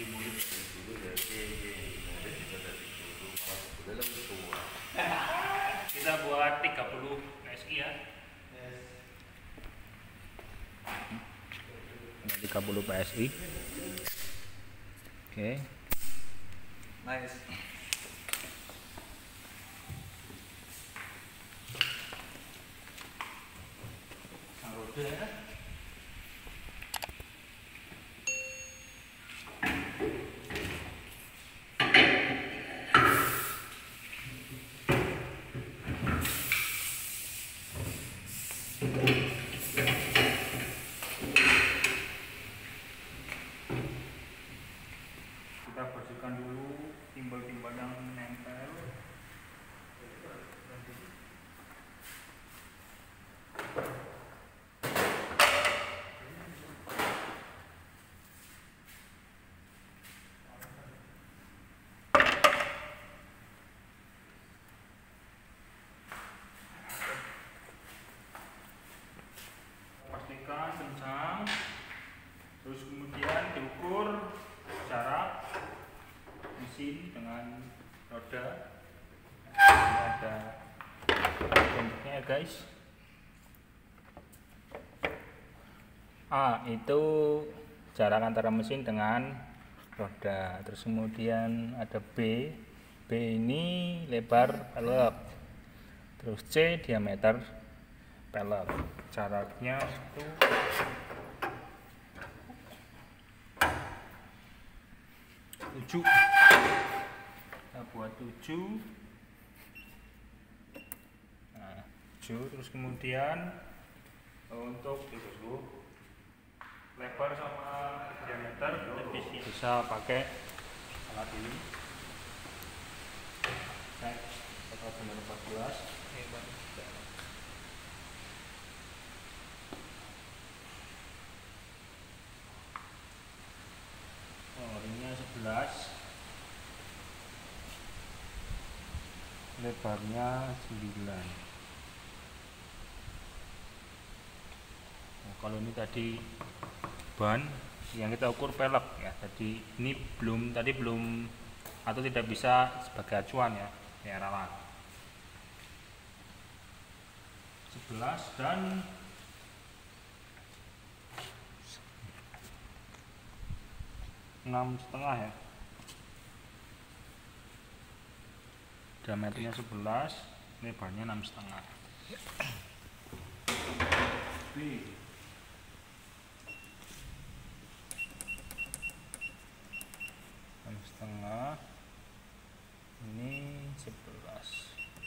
Iki murid dari dulu ya, murid juga dari dulu malah sebenarnya lebih tua. Kita buat 30 PSI ya. Ada 30 PSI. Oke. Nice. Sang roda ya. Kita bersihkan dulu timbal-timbal yang menempel. Pastikan kencang, terus kemudian diukur jarak mesin dengan roda. Ini ada bentuknya ya guys. A itu jarak antara mesin dengan roda, terus kemudian ada B. B ini lebar pelek, terus C diameter pelek. Jaraknya itu 7. Kita buat 7. Nah, 7. Terus kemudian untuk itu lebar sama diameter bisa pakai alat ini. Cek total benar 14. Ringnya 11, lebarnya 9. Nah, kalau ini tadi ban yang kita ukur pelek ya, tadi ini belum atau tidak bisa sebagai acuan ya, rawan 11 dan 6,5 ya. Diameternya 11, lebarnya 6,5. B. Setengah ini 11.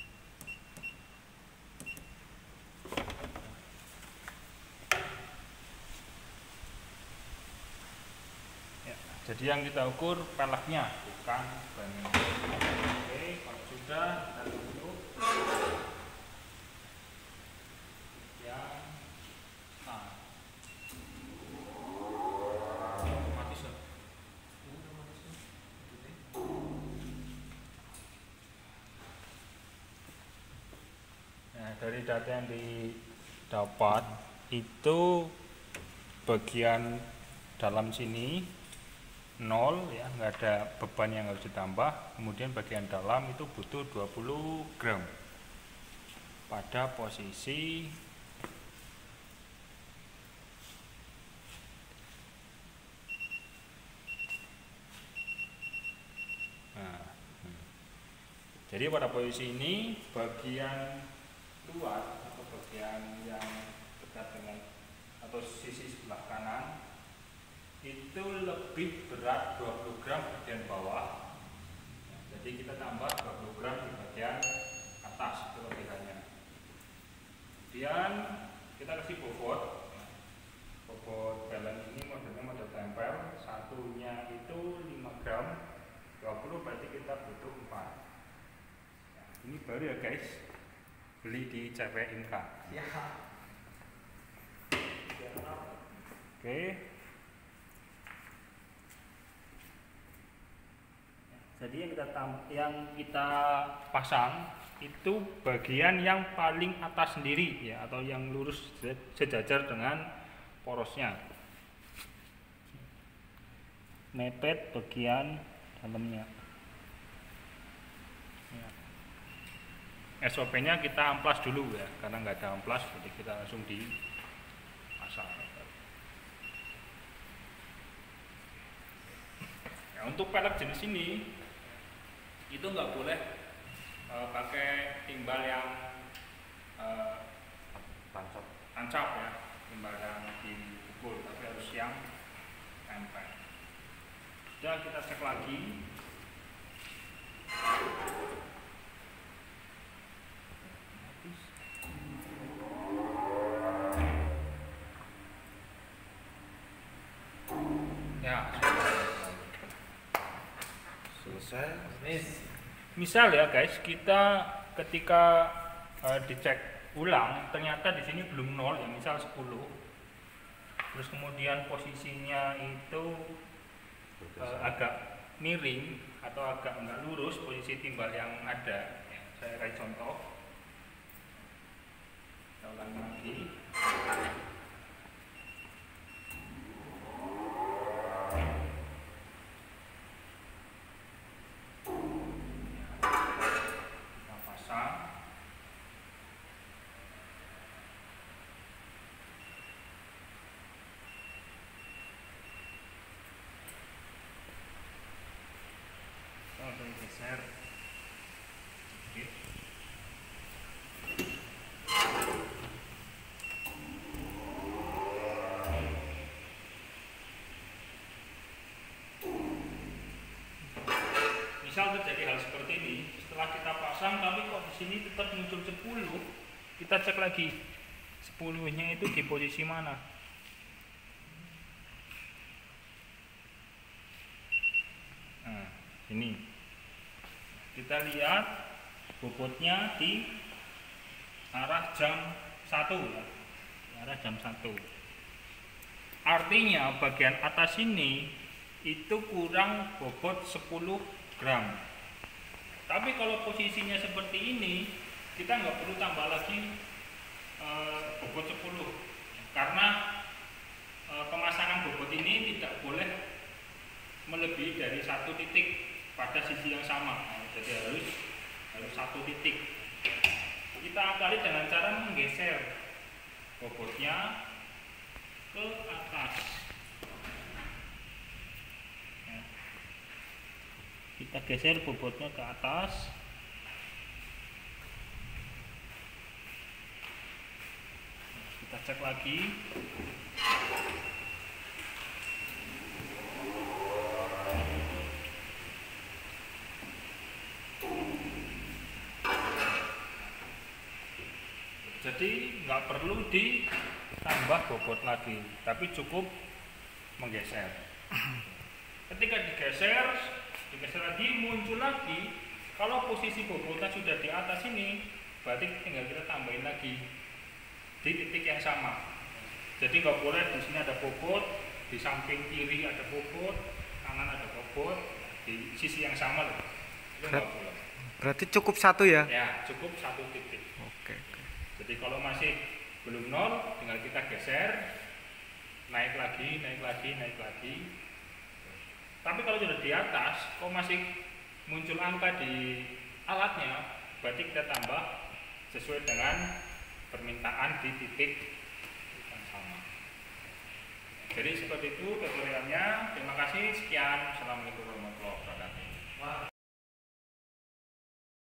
Ya, jadi yang kita ukur peleknya bukan bannya. Oke, kalau sudah kita tutup yang dari data yang didapat itu bagian dalam sini 0 ya, nggak ada beban yang harus ditambah. Kemudian bagian dalam itu butuh 20 gram pada posisi jadi pada posisi ini bagian luar atau bagian yang dekat dengan atau sisi sebelah kanan itu lebih berat 20 gram bagian bawah. Nah, jadi kita tambah 20 gram di bagian atas, itu kelebihannya. Kemudian kita kasih bobot. Nah, bobot balance ini modelnya model tempel, satunya itu 5 gram, 20 berarti kita butuh 4. Nah, ini baru ya guys, beli di CP Inka. Oke. Jadi yang kita pasang itu bagian yang paling atas sendiri ya, atau yang lurus sejajar dengan porosnya. mepet bagian dalamnya. Ya. SOP-nya kita amplas dulu ya, karena nggak ada amplas, jadi kita langsung dipasang. Ya, untuk pelek jenis ini itu nggak boleh pakai timbal yang tancap ya, timbal yang dipukul, tapi harus yang nempel. Sudah, kita cek lagi. Ya, Selesai. misal ya guys, kita ketika dicek ulang ternyata di sini belum 0 ya, misal 10. Terus kemudian posisinya itu agak miring atau agak enggak lurus posisi timbal yang ada. Ya, saya kasih contoh. Kita ulangi lagi. Kita pasang. Kita geser sedikit. Misal terjadi hal seperti ini, setelah kita pasang tapi kok di sini tetap muncul 10, kita cek lagi 10-nya itu di posisi mana. Nah, ini kita lihat bobotnya di arah jam 1 ya, di arah jam 1. Artinya bagian atas ini itu kurang bobot 10 gram. Tapi kalau posisinya seperti ini, kita nggak perlu tambah lagi bobot 10, karena pemasangan bobot ini tidak boleh melebihi dari 1 titik pada sisi yang sama. Jadi harus 1 titik. Kita akali dengan cara menggeser bobotnya ke atas. Kita geser bobotnya ke atas. Kita cek lagi. Jadi nggak perlu ditambah bobot lagi, tapi cukup menggeser. Ketika digeser lagi, muncul lagi. Kalau posisi bobotnya sudah di atas ini, berarti tinggal kita tambahin lagi di titik yang sama. Jadi nggak boleh di sini ada bobot, di samping kiri ada bobot, kanan ada bobot, di sisi yang sama loh. Itu nggak boleh. Berarti cukup 1 ya? Ya, cukup 1 titik. Oke. Jadi kalau masih belum 0, tinggal kita geser, naik lagi. Tapi kalau sudah di atas, kok masih muncul angka di alatnya, berarti kita tambah sesuai dengan permintaan di titik yang sama. Jadi seperti itu tutorialnya. Terima kasih. Sekian. Assalamualaikum warahmatullahi wabarakatuh.